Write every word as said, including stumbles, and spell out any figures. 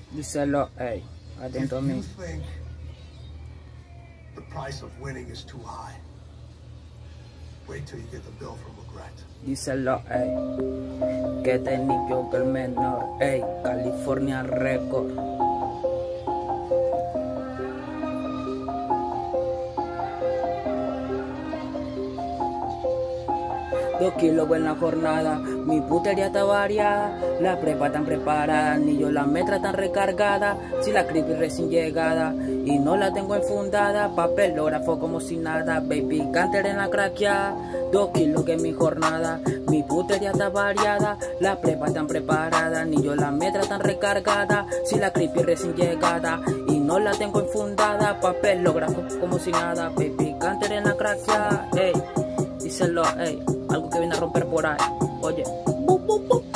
Díselo, ey, atento a mí. The price of winning is too high. Wait till you get the bill from Regret. Díselo, ey, que te niño que el menor, ey, California Record. Dos kilos buena jornada, mi putería está variada, la prepa tan preparada, ni yo la metra tan recargada, si la creepy recién llegada, y no la tengo enfundada, papelógrafo como si nada, baby canter en la craqueada, dos kilos que es mi jornada, mi putería está variada, la prepa tan preparada, ni yo la metra tan recargada, si la creepy recién llegada, y no la tengo enfundada, papelógrafo como si nada, baby canter en la craqueada, ey, díselo, ey. Algo que viene a romper por ahí. Oye. Bu, bu, bu.